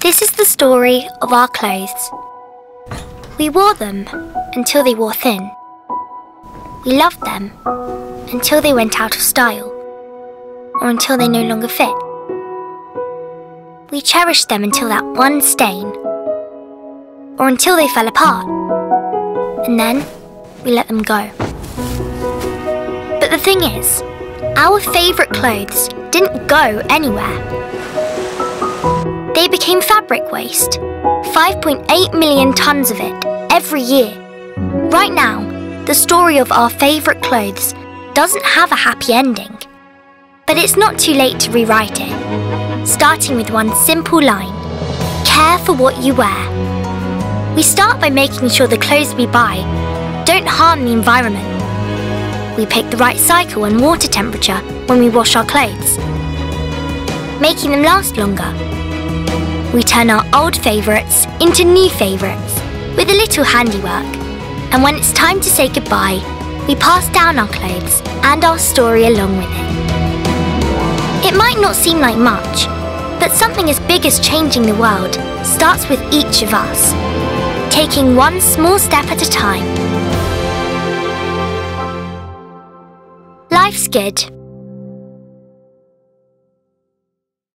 This is the story of our clothes. We wore them until they wore thin. We loved them until they went out of style, or until they no longer fit. We cherished them until that one stain, or until they fell apart, and then we let them go. But the thing is, our favourite clothes didn't go anywhere. They became fabric waste, 5.8 million tonnes of it every year. Right now, the story of our favourite clothes doesn't have a happy ending. But it's not too late to rewrite it, starting with one simple line: care for what you wear. We start by making sure the clothes we buy don't harm the environment. We pick the right cycle and water temperature when we wash our clothes, making them last longer. We turn our old favourites into new favourites with a little handiwork. And when it's time to say goodbye, we pass down our clothes and our story along with it. It might not seem like much, but something as big as changing the world starts with each of us, taking one small step at a time. Life's good.